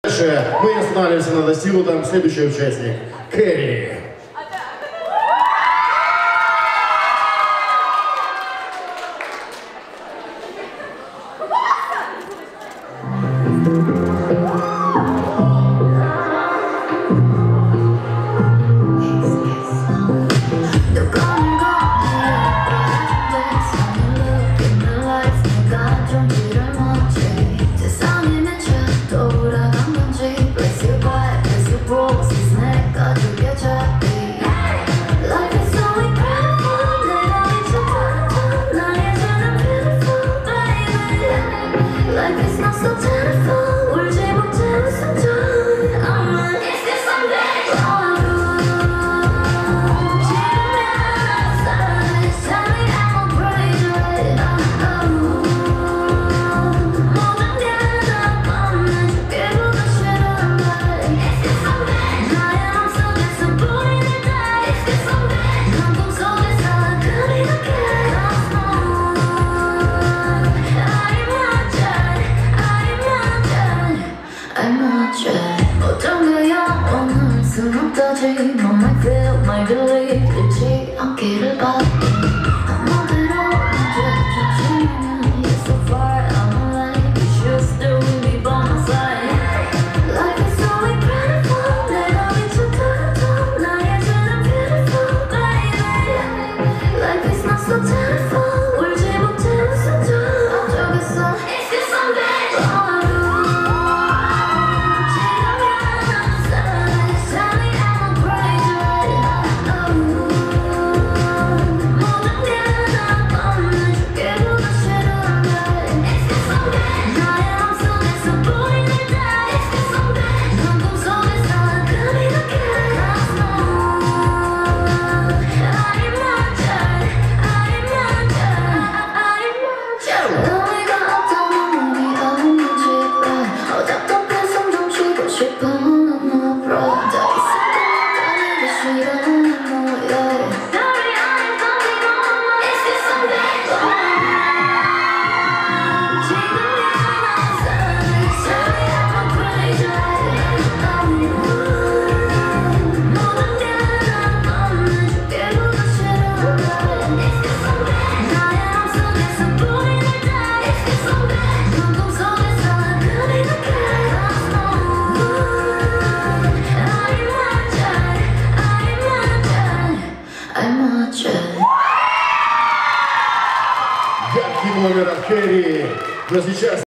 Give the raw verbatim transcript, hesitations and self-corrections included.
Дальше мы не останавливаемся на достигнутом. Следующий участник — Керри. 어떤 거야 오늘 순 없다지 넌 might feel, might believe 잊지 않기를 바래 아무데로 언제 쫓으면 You're so far out of line You should still be by my side Life is so incredible 내가 미쳤다도 나에게는 beautiful baby Life is not so terrible 울지 못해 웃어줘 어쩌겠어 It's just someday Яркий номер от Керри. Но сейчас